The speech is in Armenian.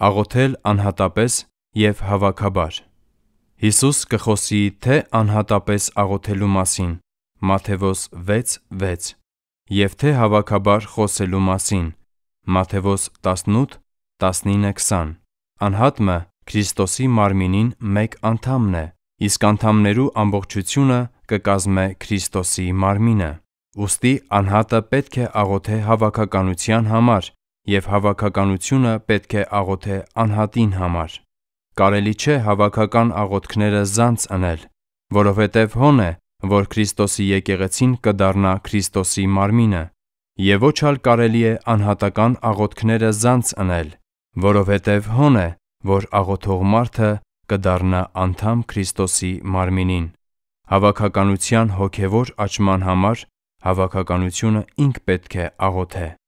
աղոթել անհատապես և հավաքաբար։ Հիսուս կխոսի թե անհատապես աղոթելու մասին Մատթեոս 6:6 և թե հավաքաբար խոսելու մասին Մատթեոս 18:19-20։ Անհատը Քրիստոսի մարմինին մեկ անդամն է, իսկ անդամներու ամբողջությունը կկազմե Քրիստոսի մարմինը։ Ուստի անհատը պետք է աղոթե հավաքականության համար, և հավաքականությունը պետք է աղոթե անհատին համար։ Կարելի չէ հավաքական աղոթքները զանց ընել, որովհետև հոն է, որ Քրիստոսի եկեղեցին կդառնա Քրիստոսի մարմինը, և ոչ ալ կարելի է անհատական աղոթքները զանց ընել, որովհետև հոն է, որ աղոթող մարդը կդառնա անդամ Քրիստոսի մարմինին։ Հավաքականության հոգևոր աճման համար հավաքականությունը ինք պետք է աղոթե։